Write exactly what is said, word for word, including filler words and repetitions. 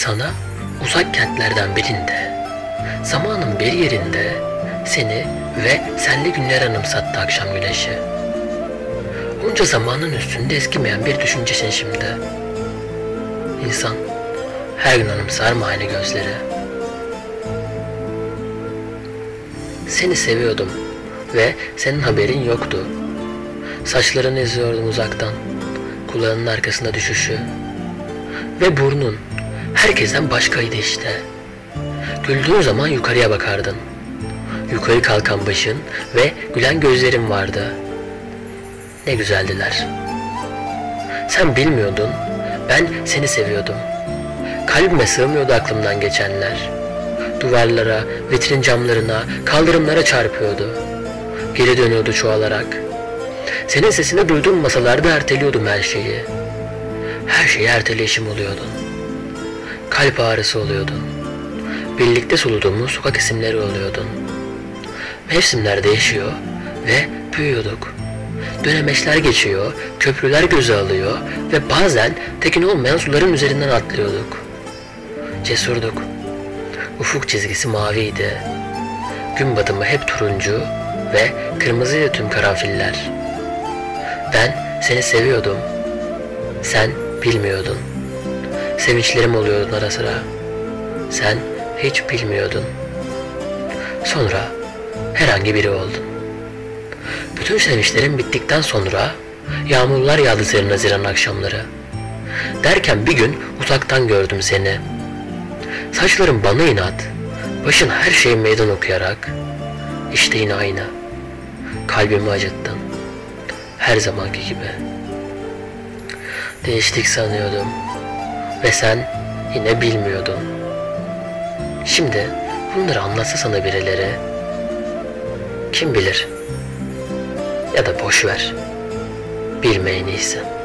Sana uzak kentlerden birinde, zamanın bir yerinde seni ve senli günler anımsattı akşam güneşi. Onca zamanın üstünde eskimeyen bir düşüncesin şimdi. İnsan her gün anımsar mı aynı gözleri? Seni seviyordum ve senin haberin yoktu. Saçlarını izliyordum uzaktan, kulağının arkasında düşüşü. Ve burnun herkesten başkaydı işte. Güldüğün zaman yukarıya bakardın. Yukarı kalkan başın ve gülen gözlerin vardı. Ne güzeldiler. Sen bilmiyordun, ben seni seviyordum. Kalbime sığmıyordu aklımdan geçenler. Duvarlara, vitrin camlarına, kaldırımlara çarpıyordu. Geri dönüyordu çoğalarak. Senin sesini duyduğum masalarda erteliyordum her şeyi. Her şeyi erteleyişim oluyordun. Kalp ağrısı oluyordun. Birlikte soluduğumuz sokak isimleri oluyordun. Mevsimler değişiyor ve büyüyorduk. Dönemeçler geçiyor, köprüler göze alıyor ve bazen tekin olmayan suların üzerinden atlıyorduk. Cesurduk. Ufuk çizgisi maviydi. Gün batımı hep turuncu ve kırmızıydı tüm karanfiller. Ben seni seviyordum. Sen bilmiyordun. Sevinçlerim oluyordun ara sıra. Sen hiç bilmiyordun. Sonra herhangi biri oldun. Bütün sevinçlerim bittikten sonra yağmurlar yağdı senin haziran akşamları. Derken bir gün uzaktan gördüm seni. Saçların bana inat, başın her şeye meydan okuyarak, işte yine aynı. Kalbimi acıttın. Her zamanki gibi. Değiştik sanıyordum. Ve sen yine bilmiyordun. Şimdi bunları anlatsa sana birileri, kim bilir? Ya da boş ver. Bilme en iyisi.